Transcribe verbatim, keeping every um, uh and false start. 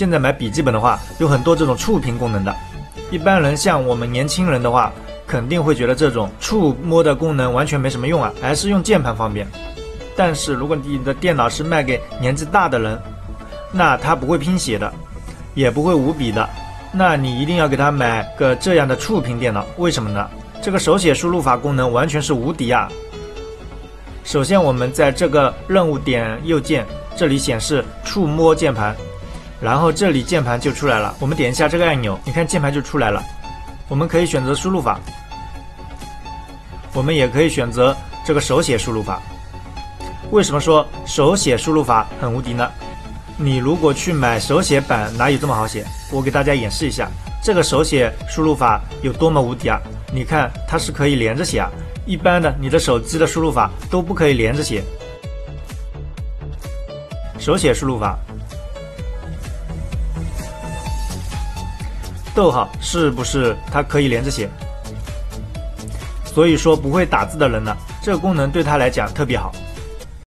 现在买笔记本的话，有很多这种触屏功能的。一般人像我们年轻人的话，肯定会觉得这种触摸的功能完全没什么用啊，还是用键盘方便。但是如果你的电脑是卖给年纪大的人，那他不会拼写的，也不会五笔的，那你一定要给他买个这样的触屏电脑。为什么呢？这个手写输入法功能完全是无敌啊！首先我们在这个任务点右键，这里显示触摸键盘，然后这里键盘就出来了，我们点一下这个按钮，你看键盘就出来了。我们可以选择输入法，我们也可以选择这个手写输入法。为什么说手写输入法很无敌呢？你如果去买手写版，哪有这么好写？我给大家演示一下这个手写输入法有多么无敌啊！你看它是可以连着写啊，一般的你的手机的输入法都不可以连着写。手写输入法，逗号是不是它可以连着写？所以说不会打字的人呢，这个功能对他来讲特别好。